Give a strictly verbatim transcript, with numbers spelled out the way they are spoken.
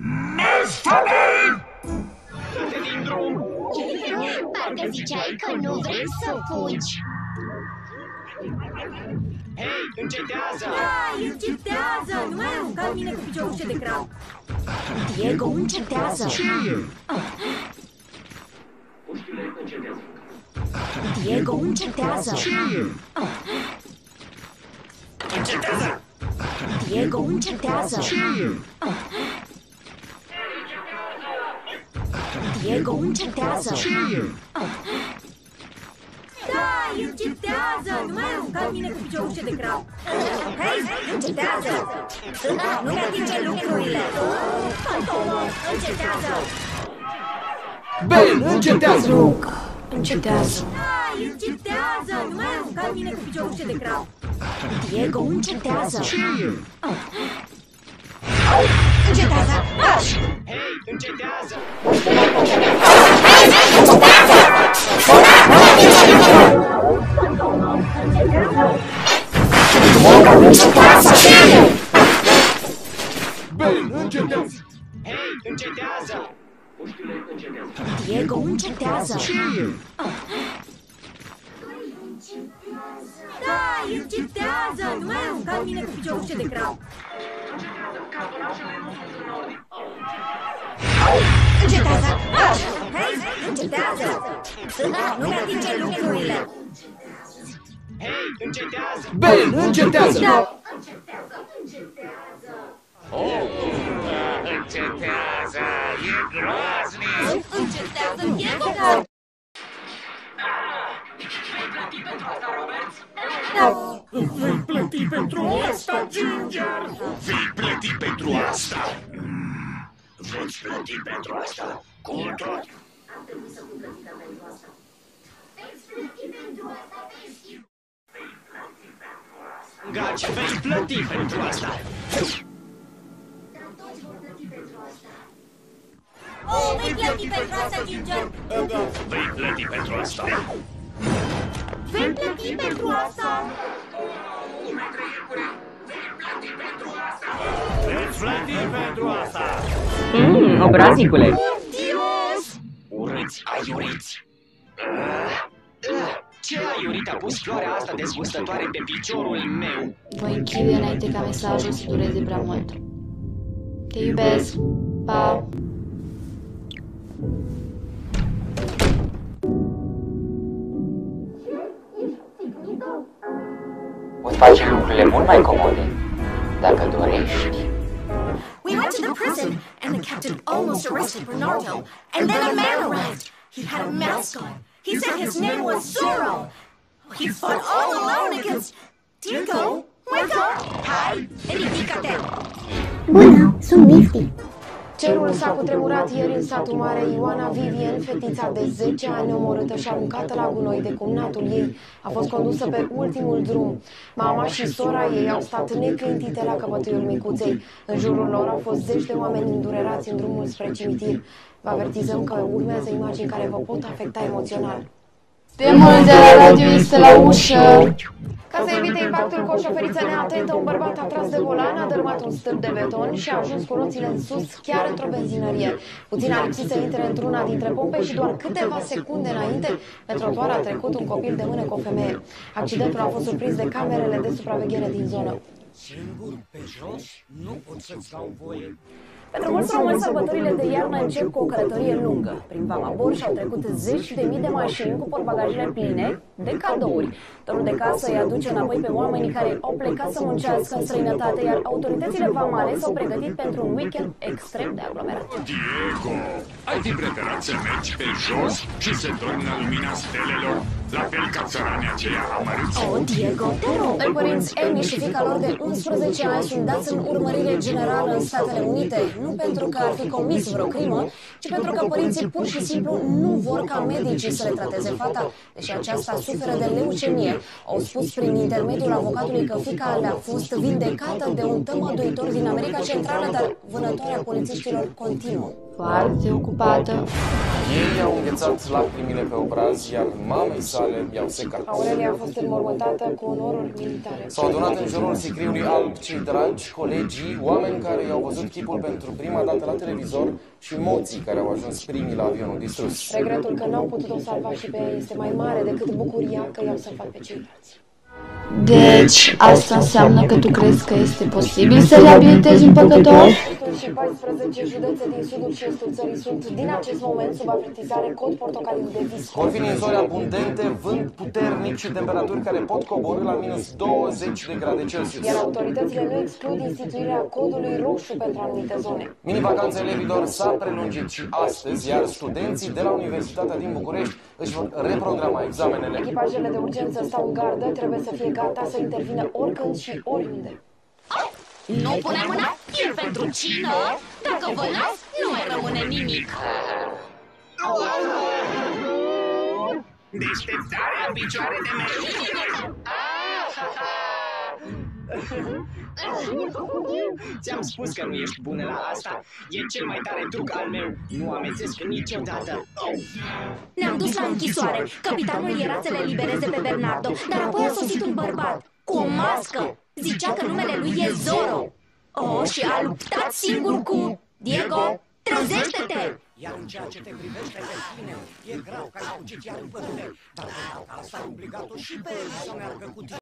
Mestabil! Dă-te din drum! Parcă ziceai că nu vrei să fugi. Hei, încetează! Hai, încetează! Nu mai arunca în mine cu piciorușe de crab. Diego, încetează! Ce e? Diego, încetează! Ce e? Încetează! Diego, încetează! Ce e? Diego, încetează! Ce e? Hai, încetează! Nu mai arunca în mine cu piciorușe de crab. Hei, încetează! Nu-mi atinge lucrurile! Hai, Tomo, încetează! Ben, încetează! Încetează! Hai, încetează! Nu mai arunca în mine cu piciorușe de crab. Diego, încetează! Ce e? Încetează! Marș! Hei, încetează! Ben, încetează! Hei, încetează! Diego, încetează! Ce e? Hai, încetează! Nu mai arunca în mine cu piciorușe de crab. Încetează! Marș! Hei, încetează! Nu-mi atinge lucrurile! Hei, încetează! Ben, încetează! Încetează! E groaznic! Încetează, Diego! Vei plăti pentru asta, Ginger! Vei plăti pentru asta! Mm, Veți plăti pentru asta! Cu tot! Gaci, vei plăti pentru asta! Oh, vei plăti pentru asta, Ginger! Vei plăti pentru asta! Vei plăti pentru asta! Veți plăti pentru asta! Mmm, obraznicule! Dios! Urâți, aiuriți! Ce aiurit a pus floarea asta dezgustătoare pe piciorul meu? Voi închiui înainte ca mesajul să dureze prea mult. Te iubesc. Pa! Poți face lucrurile mult mai comode, dacă dorești. We went to the prison, and the captain almost arrested Bernardo. And then a man arrived. He had a mask on. He said his name was Zorro. He fought all alone against... Diego, wake up! Hai, ridică-te! Bună, sunt Nifty. Cerul s-a cutremurat ieri în satul mare. Ioana Vivien, fetița de zece ani omorâtă și aruncată la gunoi de cumnatul ei, a fost condusă pe ultimul drum. Mama și sora ei au stat neclintite la căpătâiul micuței. În jurul lor au fost zeci de oameni îndurerați în drumul spre cimitir. Vă avertizăm că urmează imagini care vă pot afecta emoțional. Demolul de la radio este la ușă. Ca să evite impactul cu o șoferiță neatentă, un bărbat a tras de volan, a dărâmat un stâlp de beton și a ajuns cu roțile în sus, chiar într-o benzinărie. Puțin a lipsit să intre într-una dintre pompe și doar câteva secunde înainte, pe trotuar a trecut un copil de mână cu o femeie. Accidentul a fost surprins de camerele de supraveghere din zonă. Singur pe jos nu pot să-ți dau voie. Pentru mulți români, sărbătorile de iarnă încep cu o călătorie lungă. Prin Vamabor și-au trecut zeci de mii de mașini cu portbagajele pline de cadouri. Torul de casă îi aduce înapoi pe oamenii care au plecat să muncească în străinătate, iar autoritățile vamale s-au pregătit pentru un weekend extrem de aglomerat. Diego, ai fi preferat să mergi pe jos și să dormi la lumina stelelor, la fel ca țăranii aceia amărâți? Oh, Diego, te rog! Doi părinți, Amy și fiica lor de unsprezece ani, sunt dați în urmărire generală în Statele Unite. Nu pentru că ar fi comis vreo crimă, ci pentru că părinții pur și simplu nu vor ca medicii să le trateze fata, deși aceasta suferă de leucemie. Au spus prin intermediul avocatului că fiica le-a fost vindecată de un tămăduitor din America Centrală, dar vânătoarea polițiștilor continuă. foarte ocupată. Ei au înghețat lacrimile pe obraz, iar mamei sale i-au secat. Aurelia a fost înmormântată cu onoruri militare. S-au adunat în jurul sicriului alb cei dragi, colegii, oameni care i-au văzut chipul pentru prima dată la televizor și moții care au ajuns primii la avionul distrus. Regretul că n-au putut-o salva și pe ea este mai mare decât bucuria că i-au salvat pe ceilalți. Deci, asta înseamnă că tu crezi că este posibil să reabilitezi un păcătos? Și paisprezece județe din sudul și estul țării sunt din acest moment sub avertizare cod portocaliu de viscol. Vor fi ninsoare abundente, vânt puternic și temperaturi care pot coborî la minus douăzeci de grade Celsius. Iar autoritățile nu exclud instituirea codului roșu pentru anumite zone. Mini-vacanța elevilor s-a prelungit și astăzi, iar studenții de la Universitatea din București își vor reprograma examenele. Echipajele de urgență stau în gardă, trebuie să fie gata să intervină oricând și oriunde. Nu punem mâna fir pentru cină. Dacă vă las, nu mai rămâne nimic. Deșteptarea în picioare de mereu. Ți-am spus că nu ești bună la asta. E cel mai tare truc al meu. Nu amețesc niciodată. Ne-am dus la închisoare. Capitanul era să le elibereze pe Bernardo, dar apoi a sosit un bărbat cu o mască. Zicea că numele lui e Zorro. Oh, și a luptat singur cu... Diego, trezește-te! Iar în ceea ce te privește pe tine, e grav că ai fugit iar în pădure. Dar asta a obligat-o și pe el să meargă cu tine.